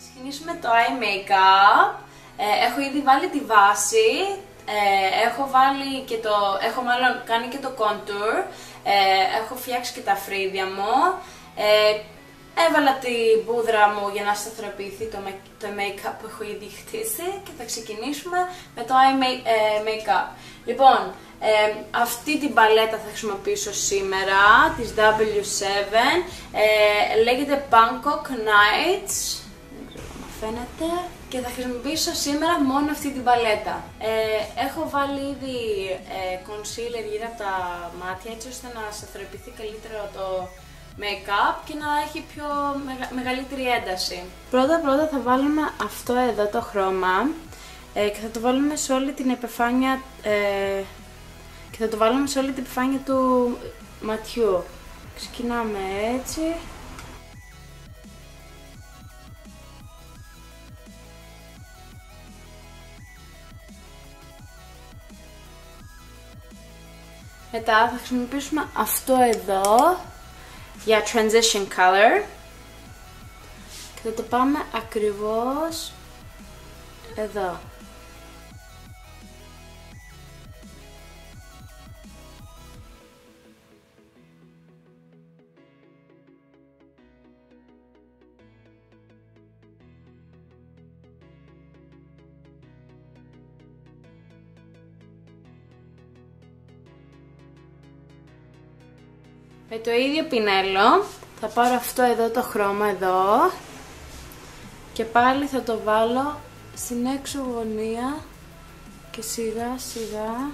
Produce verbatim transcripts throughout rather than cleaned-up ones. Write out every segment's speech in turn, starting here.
Ξεκινήσουμε το eye makeup. Ε, έχω ήδη βάλει τη βάση. Ε, έχω βάλει και το. Έχω μάλλον κάνει και το contour. Ε, έχω φτιάξει και τα φρύδια μου. Ε, έβαλα την πούδρα μου για να σταθεροποιηθεί το, το make-up που έχω ήδη χτίσει και θα ξεκινήσουμε με το eye make-up. Λοιπόν, ε, αυτή την παλέτα θα χρησιμοποιήσω σήμερα, της ντάμπλιου σέβεν, ε, λέγεται Bangkok Nights, δεν ξέρω αν φαίνεται, και θα χρησιμοποιήσω σήμερα μόνο αυτή την παλέτα. Ε, έχω βάλει ήδη ε, concealer γύρω από τα μάτια έτσι ώστε να σταθεροποιηθεί καλύτερα το make-up και να έχει πιο μεγα, μεγαλύτερη ένταση. Πρώτα πρώτα θα βάλουμε αυτό εδώ το χρώμα ε, και θα το βάλουμε σε όλη την επιφάνεια ε, και θα το βάλουμε σε όλη την επιφάνεια του ματιού. Ξεκινάμε έτσι. Μετά θα χρησιμοποιήσουμε αυτό εδώ για transition color και θα το πάμε ακριβώς εδώ. Με το ίδιο πινέλο θα πάρω αυτό εδώ το χρώμα εδώ και πάλι θα το βάλω στην έξω γωνία και σιγά σιγά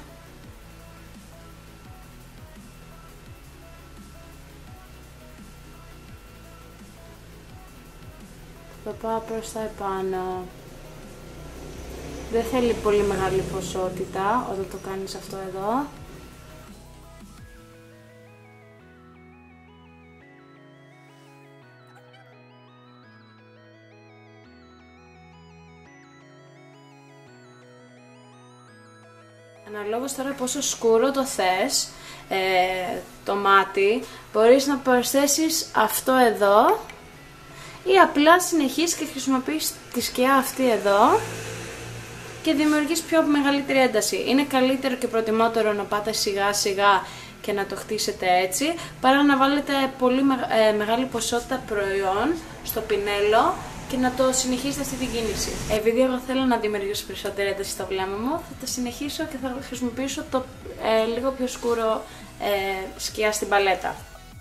θα πάω προς τα επάνω. Δεν θέλει πολύ μεγάλη ποσότητα όταν το κάνεις αυτό εδώ. Αναλόγως τώρα πόσο σκούρο το θες, ε, το μάτι, μπορείς να προσθέσεις αυτό εδώ ή απλά συνεχίσεις και χρησιμοποιείς τη σκιά αυτή εδώ και δημιουργείς πιο μεγαλύτερη ένταση. Είναι καλύτερο και προτιμότερο να πάτε σιγά σιγά και να το χτίσετε έτσι, παρά να βάλετε πολύ ε, μεγάλη ποσότητα προϊόν στο πινέλο και να το συνεχίσετε αυτή την κίνηση. Επειδή εγώ θέλω να δημιουργήσω περισσότερη ένταση στο βλέμμα μου, θα τα συνεχίσω και θα χρησιμοποιήσω το ε, λίγο πιο σκούρο ε, σκιά στην παλέτα.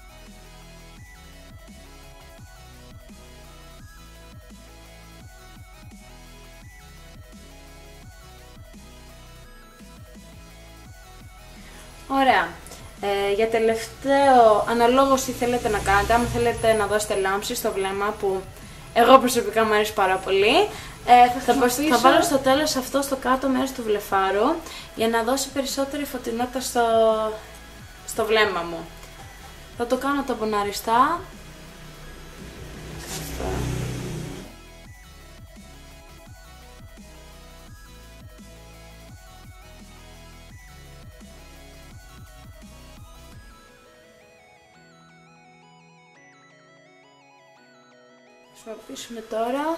Ωραία. Ε, για τελευταίο, αναλόγως τι θέλετε να κάνετε, αν θέλετε να δώσετε λάμψη στο βλέμμα που εγώ προσωπικά μου αρέσει πάρα πολύ, ε, θα, θα, θα βάλω στο τέλος αυτό στο κάτω μέρος του βλεφάρου για να δώσει περισσότερη φωτεινότητα στο, στο βλέμμα μου. Θα το κάνω ταμποναριστά. Θα χρησιμοποιήσουμε τώρα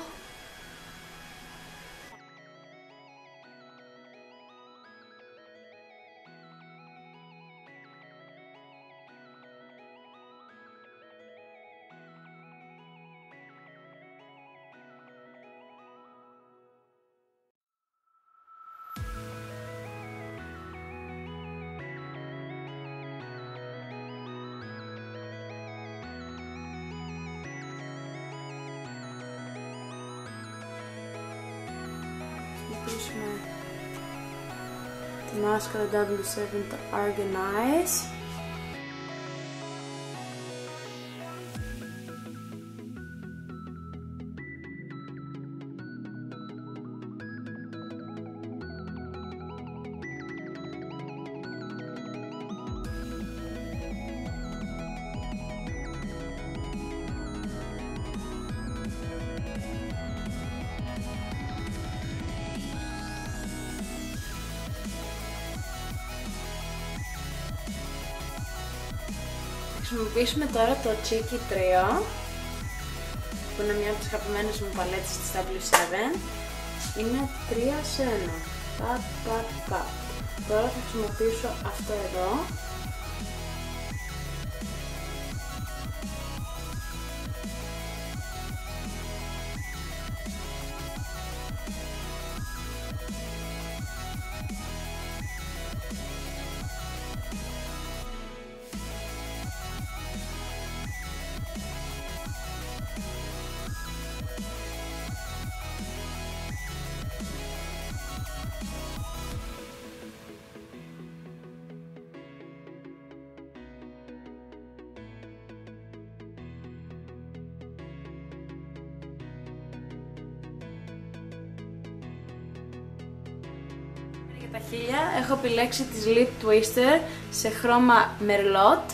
τη μάσκαρα ντάμπλιου σέβεν, το Arganize. χρησιμοποιήσουμε τώρα το Cheeky τρία που είναι μια από τις αγαπημένες μου παλέτες της ντάμπλιου σέβεν. Είναι τρία σε ένα. Παπ, παπ, παπ. Τώρα θα χρησιμοποιήσω αυτό εδώ. Για τα χείλια έχω επιλέξει τις Lip Twister σε χρώμα Merlot.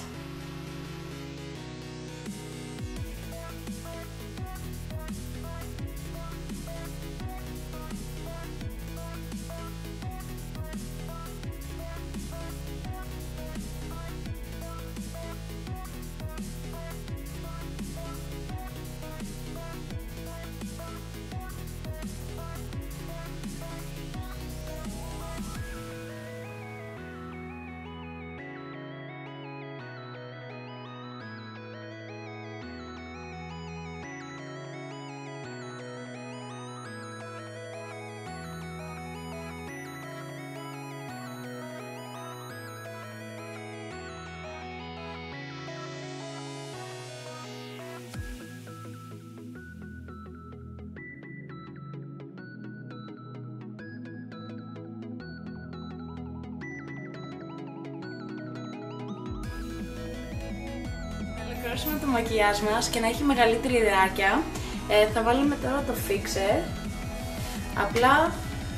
Να ολοκληρώσουμε το μακιγιάζ μας και να έχει μεγαλύτερη υδράκια. Ε, θα βάλουμε τώρα το fixer. Απλά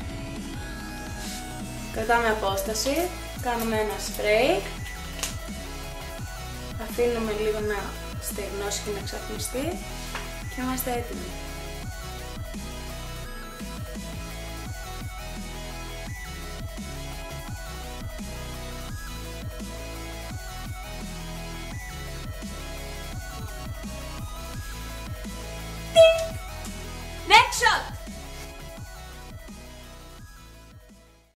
κρατάμε απόσταση, κάνουμε ένα spray, αφήνουμε λίγο να στεγνώσει και να ξαπνιστεί και είμαστε έτοιμοι.